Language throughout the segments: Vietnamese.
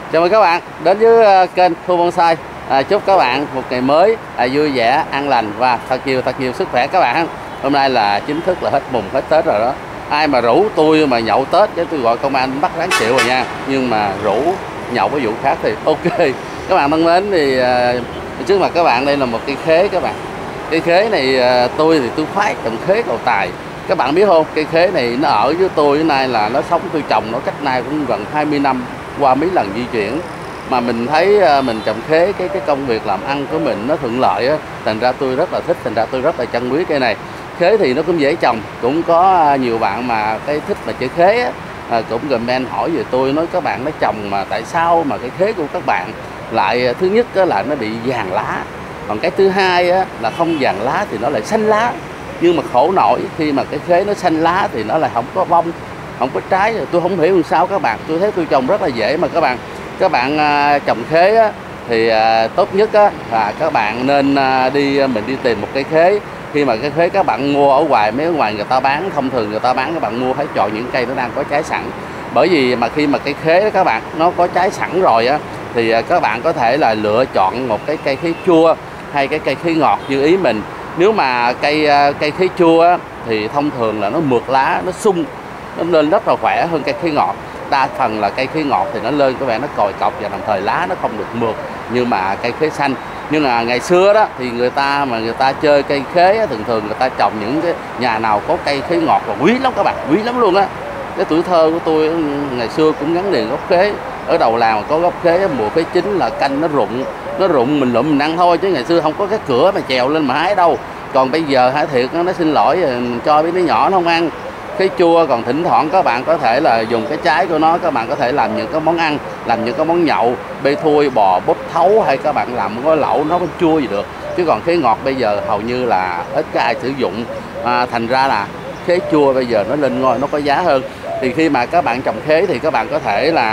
Chào mừng các bạn đến với kênh Thu Bonsai. Chúc các bạn một ngày mới vui vẻ, an lành và thật nhiều sức khỏe các bạn. Hôm nay là chính thức là hết mùng hết Tết rồi đó. Ai mà rủ tôi mà nhậu Tết chứ tôi gọi công an bắt ráng chịu rồi nha. Nhưng mà rủ nhậu cái vụ khác thì ok. Các bạn thân mến, thì trước mặt các bạn đây là một cây khế các bạn. Cây khế này tôi khoái trồng khế cầu tài. Các bạn biết không, cây khế này nó ở với tôi đến nay là nó sống, tôi trồng nó cách nay cũng gần 20 năm, qua mấy lần di chuyển mà mình thấy mình trồng khế cái công việc làm ăn của mình nó thuận lợi á, thành ra tôi rất là thích, thành ra tôi rất là trân quý cây này. Khế thì nó cũng dễ trồng, cũng có nhiều bạn mà cái thích mà chơi khế á, cũng comment hỏi về tôi, nói các bạn nó trồng mà tại sao mà cái khế của các bạn lại thứ nhất là nó bị vàng lá, còn cái thứ hai á, là không vàng lá thì nó lại xanh lá. Nhưng mà khổ nổi khi mà cái khế nó xanh lá thì nó lại không có bông, không có trái. Tôi không hiểu làm sao các bạn, tôi thấy tôi trồng rất là dễ mà các bạn trồng khế á, thì tốt nhất á, là các bạn nên mình đi tìm một cây khế. Khi mà cái khế các bạn mua ở ngoài, mấy ở ngoài người ta bán, thông thường người ta bán, các bạn mua phải chọn những cây nó đang có trái sẵn. Bởi vì mà khi mà cây khế đó các bạn nó có trái sẵn rồi á, thì các bạn có thể là lựa chọn một cái cây khế chua hay cái cây khế ngọt như ý mình. Nếu mà cây khế chua á, thì thông thường là nó mượt lá, nó sung, nó lên rất là khỏe hơn cây khế ngọt. Đa phần là cây khế ngọt thì nó lên có vẻ nó còi cọc và đồng thời lá nó không được mượt như mà cây khế xanh. Nhưng mà ngày xưa đó thì người ta chơi cây khế á, thường người ta trồng những cái nhà nào có cây khế ngọt là quý lắm các bạn, quý lắm luôn á. Cái tuổi thơ của tôi ngày xưa cũng gắn liền gốc khế, ở đầu làng có gốc khế, mùa khế chín là canh nó rụng mình lụm mình ăn thôi, chứ ngày xưa không có cái cửa mà trèo lên mà hái đâu. Còn bây giờ hái thiệt nó xin lỗi cho mấy đứa nhỏ nó không ăn khế chua. Còn thỉnh thoảng các bạn có thể là dùng cái trái của nó, các bạn có thể làm những cái món ăn, làm những cái món nhậu, bê thui, bò búp thấu, hay các bạn làm cái lẩu nó có chua gì được. Chứ còn khế ngọt bây giờ hầu như là ít có ai sử dụng, thành ra là khế chua bây giờ nó lên ngôi, nó có giá hơn. Thì khi mà các bạn trồng khế thì các bạn có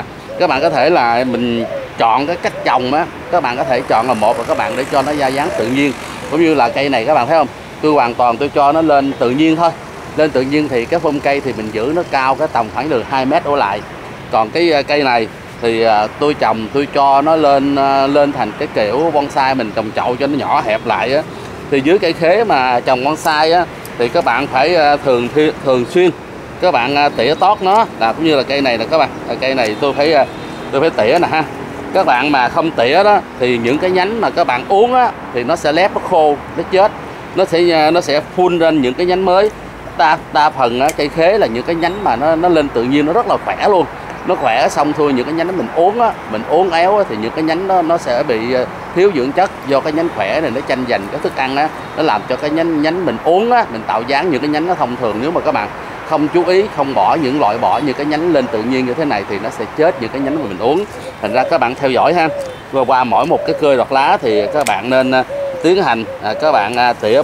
thể là mình chọn cái cách trồng á, các bạn có thể chọn là một là các bạn để cho nó ra dáng tự nhiên. Cũng như là cây này các bạn thấy không, tôi hoàn toàn tôi cho nó lên tự nhiên thôi. Lên tự nhiên thì cái phum cây thì mình giữ nó cao cái tầm khoảng được 2 mét đổ lại. Còn cái cây này thì tôi trồng, tôi cho nó lên thành cái kiểu bonsai, mình trồng chậu cho nó nhỏ hẹp lại á. Thì dưới cây khế mà trồng bonsai á thì các bạn phải thường xuyên các bạn tỉa tót nó, là cũng như là cây này nè các bạn, cây này tôi phải tỉa nè ha. Các bạn mà không tỉa đó thì những cái nhánh mà các bạn uống á thì nó sẽ lép, nó khô, nó chết, nó sẽ phun lên những cái nhánh mới. Đa phần á, cây khế là những cái nhánh mà nó lên tự nhiên nó rất là khỏe luôn, nó khỏe xong thôi những cái nhánh đó mình uống éo á, thì những cái nhánh đó nó sẽ bị thiếu dưỡng chất. Do cái nhánh khỏe này nó tranh giành cái thức ăn á, nó làm cho cái nhánh mình uống á, mình tạo dáng những cái nhánh nó thông thường. Nếu mà các bạn không chú ý, không bỏ những loại bỏ như cái nhánh lên tự nhiên như thế này thì nó sẽ chết những cái nhánh mà mình uống. Thành ra các bạn theo dõi ha, qua mỗi một cái cơi đọt lá thì các bạn nên tiến hành các bạn tỉa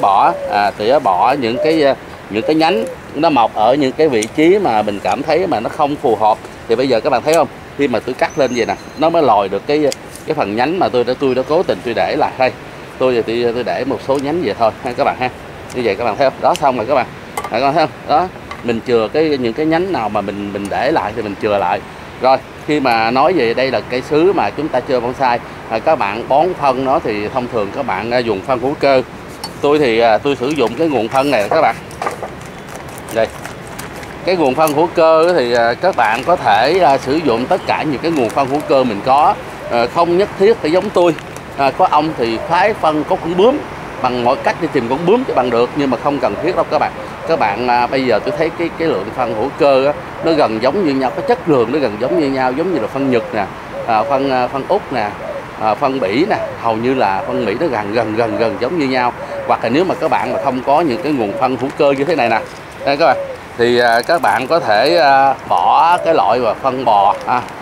bỏ những cái nhánh nó mọc ở những cái vị trí mà mình cảm thấy mà nó không phù hợp. Thì bây giờ các bạn thấy không, khi mà tôi cắt lên vậy nè, nó mới lòi được cái phần nhánh mà tôi đã cố tình tôi để lại đây. Tôi để một số nhánh vậy thôi ha các bạn ha. Như vậy các bạn thấy không, đó, xong rồi các bạn thấy không, đó, mình chừa những cái nhánh nào mà mình để lại thì mình chừa lại. Rồi khi mà nói về đây là cây sứ mà chúng ta chơi bonsai, các bạn bón phân nó thì thông thường các bạn dùng phân hữu cơ. Tôi thì tôi sử dụng cái nguồn phân này các bạn. Đây, cái nguồn phân hữu cơ thì các bạn có thể sử dụng tất cả những cái nguồn phân hữu cơ mình có, không nhất thiết phải giống tôi. Có ông thì phái phân có con bướm, bằng mọi cách đi tìm con bướm cho bằng được, nhưng mà không cần thiết đâu các bạn. Các bạn bây giờ tôi thấy cái lượng phân hữu cơ á, nó gần giống như nhau, cái chất lượng nó gần giống như nhau, giống như là phân Nhật nè, phân Úc nè, phân Bỉ nè, hầu như là phân Mỹ nó gần giống như nhau. Hoặc là nếu mà các bạn mà không có những cái nguồn phân hữu cơ như thế này nè, đây các bạn, thì các bạn có thể bỏ cái loại mà phân bò,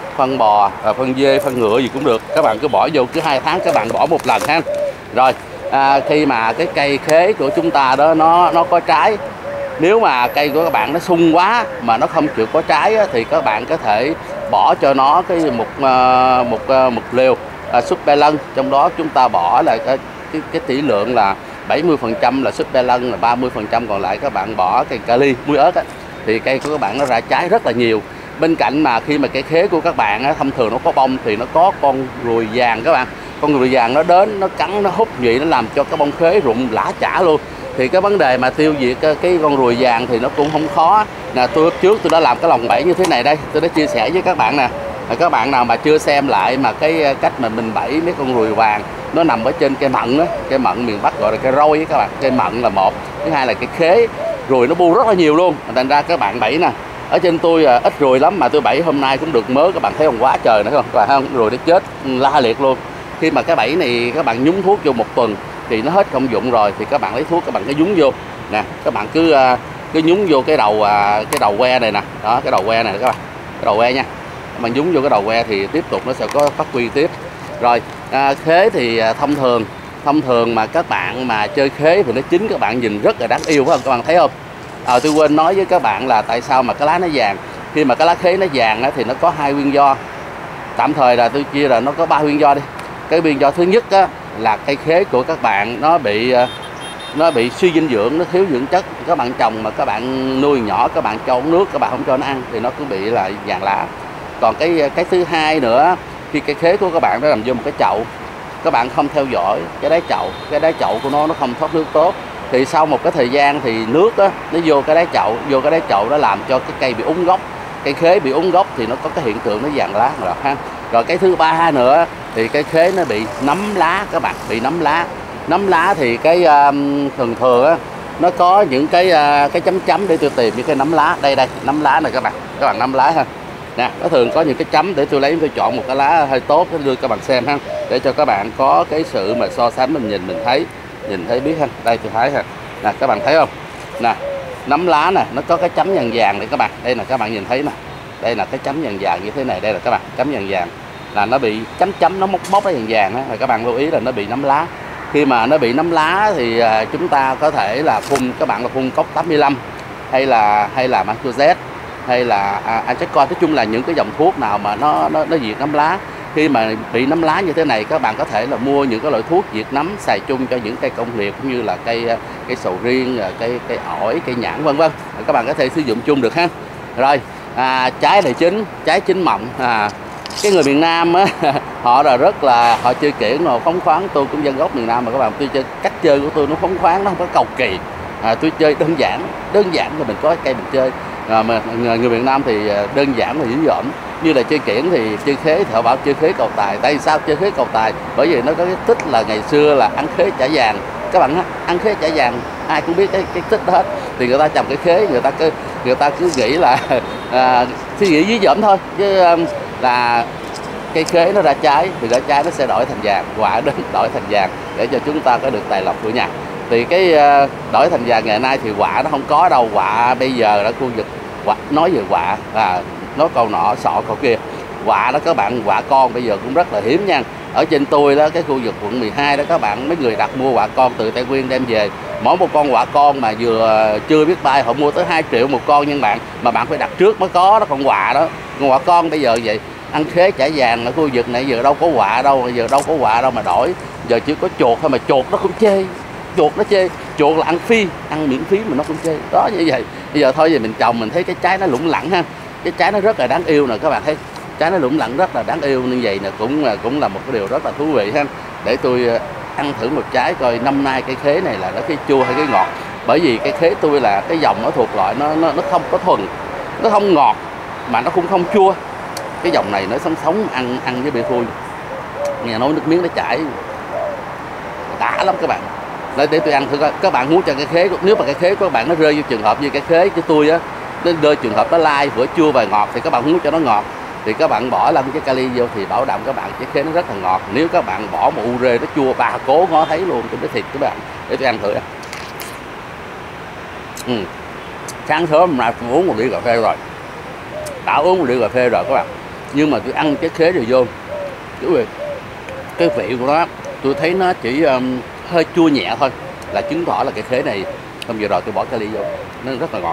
phân dê, phân ngựa gì cũng được. Các bạn cứ bỏ vô, cứ 2 tháng các bạn bỏ một lần ha. Rồi khi mà cái cây khế của chúng ta đó nó có trái, nếu mà cây của các bạn nó sung quá mà nó không chịu có trái á, thì các bạn có thể bỏ cho nó một liều Super Lân. Trong đó chúng ta bỏ là cái tỷ lượng là 70% là Super Lân, là 30% còn lại các bạn bỏ cây kali, muối ớt á, thì cây của các bạn nó ra trái rất là nhiều. Bên cạnh mà khi mà cây khế của các bạn á, thông thường nó có bông thì nó có con ruồi vàng các bạn. Con ruồi vàng nó đến, nó cắn, nó hút nhụy, nó làm cho cái bông khế rụng lã chả luôn. Thì cái vấn đề mà tiêu diệt cái con ruồi vàng thì nó cũng không khó. Nè, trước tôi đã làm cái lồng bẫy như thế này đây, tôi đã chia sẻ với các bạn nè. Các bạn nào mà chưa xem lại mà cái cách mà mình bẫy mấy con ruồi vàng, nó nằm ở trên cây mận á, cây mận miền Bắc gọi là cây roi các bạn. Cây mận là một, thứ hai là cây khế, ruồi nó bu rất là nhiều luôn. Thành ra các bạn bẫy nè, ở trên tôi ít ruồi lắm mà tôi bẫy hôm nay cũng được mớ. Các bạn thấy không, quá trời nữa không các bạn, không ruồi nó chết la liệt luôn. Khi mà cái bẫy này các bạn nhúng thuốc vô 1 tuần thì nó hết công dụng rồi, thì các bạn lấy thuốc các bạn cứ nhúng vô nè, các bạn cứ nhúng vô cái đầu que này nè, đó cái đầu que này các bạn, cái đầu que nha, các bạn nhúng vô cái đầu que thì tiếp tục nó sẽ có phát huy tiếp. Rồi khế thì thông thường mà các bạn mà chơi khế thì nó chín, các bạn nhìn rất là đáng yêu phải không, các bạn thấy không? Tôi quên nói với các bạn là tại sao mà cái lá nó vàng. Khi mà cái lá khế nó vàng á, thì nó có 2 nguyên do, tạm thời là tôi chia là nó có 3 nguyên do đi. Cái nguyên do thứ nhất á, là cây khế của các bạn nó bị suy dinh dưỡng, nó thiếu dưỡng chất. Các bạn trồng mà các bạn nuôi nhỏ, các bạn cho uống nước, các bạn không cho nó ăn thì nó cũng bị là vàng lá. Còn cái thứ hai nữa, khi cây khế của các bạn nó nằm vô một cái chậu, các bạn không theo dõi cái đáy chậu của nó không thoát nước tốt, thì sau một cái thời gian thì nước á, nó vô cái đáy chậu nó làm cho cái cây bị úng gốc. Cây khế bị úng gốc thì nó có cái hiện tượng nó vàng lá rồi ha. Rồi cái thứ ba nữa thì cây khế nó bị nấm lá các bạn, bị nấm lá. Nấm lá thì cái thường á, nó có những cái chấm để tôi tìm những cái nấm lá. Đây nấm lá này các bạn nấm lá ha. Nè, nó thường có những cái chấm để tôi chọn một cái lá hơi tốt để đưa các bạn xem ha, để cho các bạn có cái sự mà so sánh, mình thấy biết ha. Đây tôi thấy ha. Nè, các bạn thấy không? Nè, nấm lá nè, nó có cái chấm vàng vàng này các bạn. Đây là các bạn nhìn thấy nè. Đây là cái chấm vàng vàng như thế này, đây là các bạn, chấm vàng vàng là nó bị chấm nó móc nó vàng vàng á, các bạn lưu ý là nó bị nấm lá. Khi mà nó bị nấm lá thì chúng ta có thể là phun cốc 85 hay là Mancozeb hay là Anchacon, nói chung là những cái dòng thuốc nào mà nó diệt nấm lá. Khi mà bị nấm lá như thế này, các bạn có thể là mua những cái loại thuốc diệt nấm xài chung cho những cây công nghiệp cũng như là cây sầu riêng, cây ổi, cây nhãn vân vân. Các bạn có thể sử dụng chung được ha. Rồi trái này trái chín mọng. Cái người miền Nam á, họ chơi kiển rồi phóng khoáng. Tôi cũng dân gốc miền Nam mà các bạn, tôi chơi cách chơi của tôi nó phóng khoáng, nó không có cầu kỳ. Tôi chơi đơn giản là mình có cây mình chơi. Mà người miền Nam thì đơn giản và dữ dội. Như là chơi kiển thì chơi khế thì họ bảo chơi khế cầu tài. Tại sao chơi khế cầu tài? Bởi vì nó có cái tích là ngày xưa là ăn khế trả vàng. Các bạn ăn khế trả vàng, ai cũng biết cái tích đó hết. Thì người ta trồng cái khế, người ta cứ nghĩ là suy nghĩ dí dỏm thôi, chứ là cây khế nó ra trái thì ra trái nó sẽ đổi thành vàng, quả đến đổi thành vàng để cho chúng ta có được tài lộc của nhà. Thì cái đổi thành vàng ngày nay thì quả nó không có đâu. Quả bây giờ ở khu vực nói về quả nói câu nọ sọ câu kia. Quả đó các bạn, quả con bây giờ cũng rất là hiếm nha. Ở trên tôi đó, cái khu vực quận 12 đó các bạn, mấy người đặt mua quả con từ Tây Nguyên đem về. Mỗi một con quả con mà vừa chưa biết bay họ mua tới 2 triệu một con nha bạn. Mà bạn phải đặt trước mới có đó. Con quà đó, con quả con bây giờ vậy. Ăn khế trả vàng ở khu vực này giờ đâu có quà đâu, mà đổi. Giờ chỉ có chuột thôi mà chuột nó cũng chê. Chuột là ăn miễn phí mà nó cũng chê. Đó như vậy. Bây giờ thôi mình trồng mình thấy cái trái nó lủng lẳng ha. Cái trái nó rất là đáng yêu nè các bạn thấy. Trái nó lủng lẳng rất là đáng yêu, như vậy nè cũng là một cái điều rất là thú vị ha. Để tôi ăn thử một trái coi năm nay cái khế này là nó cái chua hay cái ngọt. Bởi vì cái khế tôi là cái dòng nó thuộc loại nó không có thuần, nó không ngọt mà nó cũng không chua. Cái dòng này nó sống ăn với bia thui, nghe nói nước miếng nó chảy đã lắm các bạn. Để tôi ăn thử coi. Các bạn muốn cho cái khế, nếu mà cái khế của các bạn nó rơi vô trường hợp như cái khế của tôi á, nó rơi trường hợp nó lai vừa chua và ngọt, thì các bạn muốn cho nó ngọt thì các bạn bỏ 5 cái kali vô thì bảo đảm các bạn cái khế nó rất là ngọt. Nếu các bạn bỏ một ure nó chua bà cố ngó thấy luôn, tôi nói thịt các bạn. Để tôi ăn thử. Sáng sớm nay tôi uống một ly cà phê rồi, đã uống một ly cà phê rồi các bạn, nhưng mà tôi ăn cái khế rồi vô cái vị của nó tôi thấy nó chỉ hơi chua nhẹ thôi, là chứng tỏ là cái khế này hôm vừa rồi tôi bỏ kali vô nó rất là ngọt.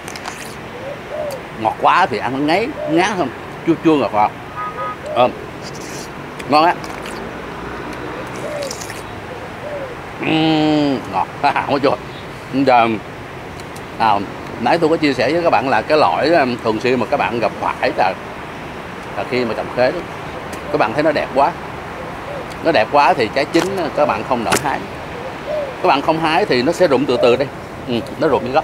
Ngọt quá thì ăn nó ngán không, chua ngọt ngọt. Ngon á. Ngọt không có chua. Giờ Nãy tôi có chia sẻ với các bạn là cái lỗi thường xuyên mà các bạn gặp phải là khi mà trồng khế đó, các bạn thấy nó đẹp quá, nó đẹp quá thì trái chín các bạn không nỡ hái, các bạn không hái thì nó sẽ rụng từ từ đây, nó rụng như gốc.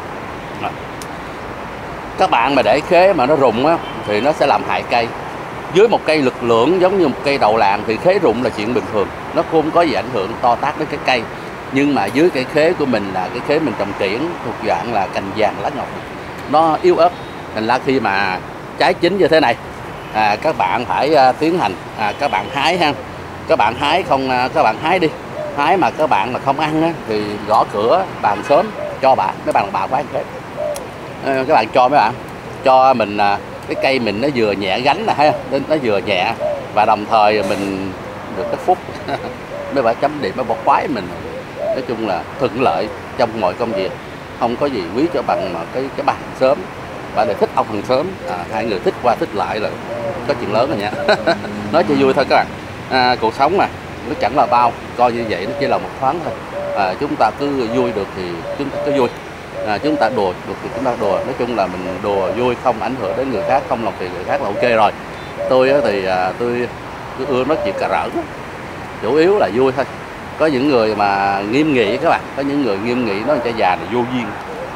Các bạn mà để khế mà nó rụng á thì nó sẽ làm hại cây. Dưới một cây lực lượng giống như một cây đậu làng thì khế rụng là chuyện bình thường, nó không có gì ảnh hưởng to tát đến cái cây. Nhưng mà dưới cây khế của mình là cái khế mình trồng kiển thuộc dạng là cành vàng lá ngọc, nó yếu ớt, thành ra khi mà trái chín như thế này các bạn phải tiến hành các bạn hái ha. Các bạn hái không, các bạn hái đi, hái mà các bạn mà không ăn á, thì gõ cửa bàn sớm cho bạn, mấy bạn bà có ăn khế. Các bạn cho mấy bạn cho mình cái cây mình nó vừa nhẹ gánh nè, thấy không? Nó vừa nhẹ và đồng thời mình được cái phúc mấy bạn chấm điểm, mấy bạn khoái mình. Nói chung là thuận lợi trong mọi công việc, không có gì quý cho bằng mà cái bàn sớm. Bạn này thích ông hàng sớm, hai người thích qua thích lại là có chuyện lớn rồi nha. Nói cho vui thôi các bạn. Cuộc sống mà nó chẳng là bao, coi như vậy nó chỉ là một thoáng thôi. Chúng ta cứ vui được thì chúng ta cứ vui, chúng ta đùa được thì chúng ta đùa. Nói chung là mình đùa vui, không ảnh hưởng đến người khác, không làm phiền người khác là ok rồi. Tôi thì tôi ưa nói chuyện cà rỡ, chủ yếu là vui thôi. Có những người mà nghiêm nghị các bạn, có những người nghiêm nghị nói chơi già này vô duyên.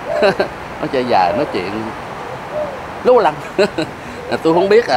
Nói chơi già nói chuyện lố lăng. Tôi không biết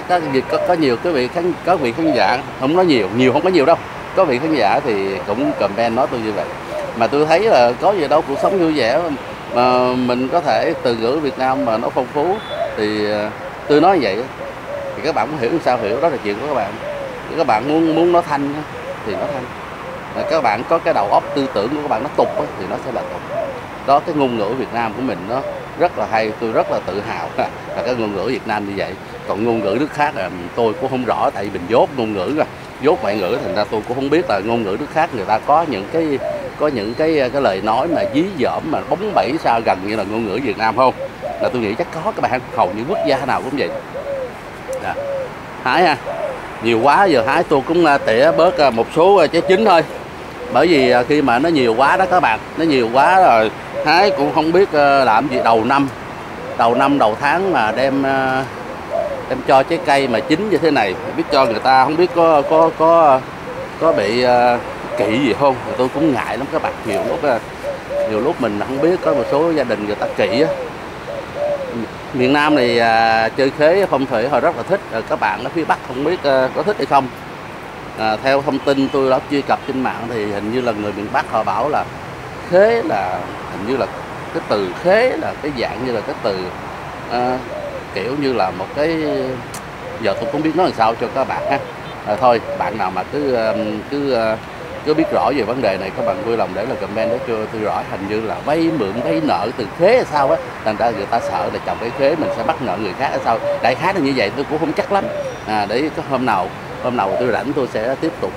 có nhiều cái vị có vị khán giả không nói nhiều không có nhiều đâu, có vị khán giả thì cũng comment nói tôi như vậy. Mà tôi thấy là có gì đâu, cuộc sống vui vẻ mà mình có thể từ ngữ Việt Nam mà nó phong phú thì tôi nói vậy thì các bạn muốn hiểu sao hiểu, đó là chuyện của các bạn. Thì các bạn muốn nó thanh thì nó thanh, các bạn có cái đầu óc tư tưởng của các bạn nó tục thì nó sẽ là tục. Đó, cái ngôn ngữ Việt Nam của mình nó rất là hay, tôi rất là tự hào là cái ngôn ngữ Việt Nam như vậy. Còn ngôn ngữ nước khác là tôi cũng không rõ, tại vì mình dốt ngôn ngữ ra, dốt ngoại ngữ, thành ra tôi cũng không biết là ngôn ngữ nước khác người ta có những cái lời nói mà dí dỏm mà bóng bẩy sao gần như là ngôn ngữ Việt Nam không. Là tôi nghĩ chắc có các bạn, hầu như quốc gia nào cũng vậy. Hái ha, nhiều quá giờ hái tôi cũng tỉa bớt một số trái chín thôi. Bởi vì khi mà nó nhiều quá đó các bạn, nó nhiều quá rồi hái cũng không biết làm gì. Đầu năm đầu tháng mà đem cho trái cây mà chín như thế này, biết cho người ta không biết có bị kỵ gì không. Tôi cũng ngại lắm các bạn. Nhiều lúc mình không biết, có một số gia đình người ta kỵ á. Miền Nam này chơi khế phong thủy họ rất là thích. Các bạn ở phía Bắc không biết có thích hay không. Theo thông tin tôi đã truy cập trên mạng thì hình như là người miền Bắc họ bảo là khế là hình như là cái từ khế là cái dạng như là cái từ kiểu như là một cái, giờ tôi cũng biết nói làm sao cho các bạn ha. Thôi bạn nào mà cứ biết rõ về vấn đề này các bạn vui lòng để là comment để cho tôi rõ. Hình như là vay mượn vay nợ từ khế hay sao á, thành ra người ta sợ là trồng cái khế mình sẽ bắt nợ người khác hay sao, đại khái là như vậy. Tôi cũng không chắc lắm. Để có hôm nào tôi rảnh tôi sẽ tiếp tục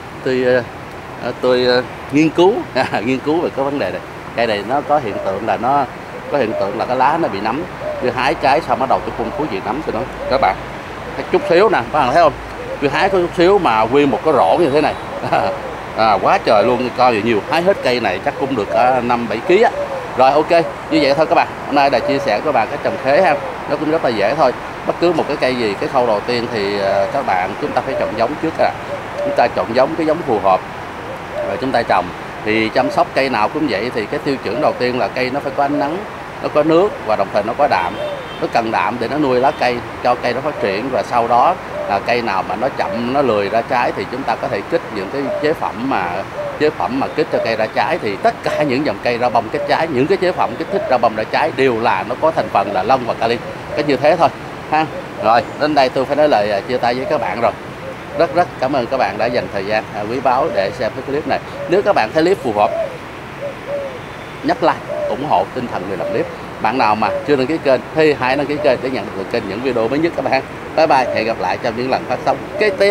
tôi nghiên cứu về cái vấn đề này. Cây này nó có hiện tượng là cái lá nó bị nấm. Tôi hái trái xong bắt đầu tôi phun thuốc diệt nấm cho nó các bạn. Chút xíu nè, các bạn thấy không? Tôi hái có chút xíu mà nguyên một cái rổ như thế này. Quá trời luôn, coi vậy nhiều. Hái hết cây này chắc cũng được 5-7 kg á. Rồi ok, như vậy thôi các bạn. Hôm nay đã chia sẻ với các bạn cách trồng khế ha. Nó cũng rất là dễ thôi. Bất cứ một cái cây gì, cái khâu đầu tiên thì chúng ta phải chọn giống trước. Chúng ta chọn giống, cái giống phù hợp rồi chúng ta trồng. Thì chăm sóc cây nào cũng vậy, thì cái tiêu chuẩn đầu tiên là cây nó phải có ánh nắng, nó có nước và đồng thời nó có đạm. Nó cần đạm để nó nuôi lá cây, cho cây nó phát triển. Và sau đó cây nào mà nó chậm, nó lười ra trái thì chúng ta có thể kích những cái chế phẩm mà kích cho cây ra trái. Thì tất cả những dòng cây ra bông kết trái, những cái chế phẩm kích thích ra bông ra trái đều là nó có thành phần là lân và kali, cái như thế thôi ha. Rồi đến đây tôi phải nói lời chia tay với các bạn rồi. Rất cảm ơn các bạn đã dành thời gian quý báu để xem cái clip này. Nếu các bạn thấy clip phù hợp, nhấp like ủng hộ tinh thần người làm clip. Bạn nào mà chưa đăng ký kênh thì hãy đăng ký kênh để nhận được từ kênh những video mới nhất các bạn. Bye bye, hẹn gặp lại trong những lần phát sóng kế tiếp.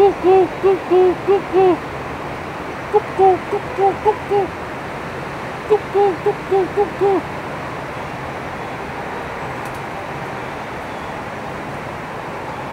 cu cu cu cu cu cu cu cu cu cu cu cu cu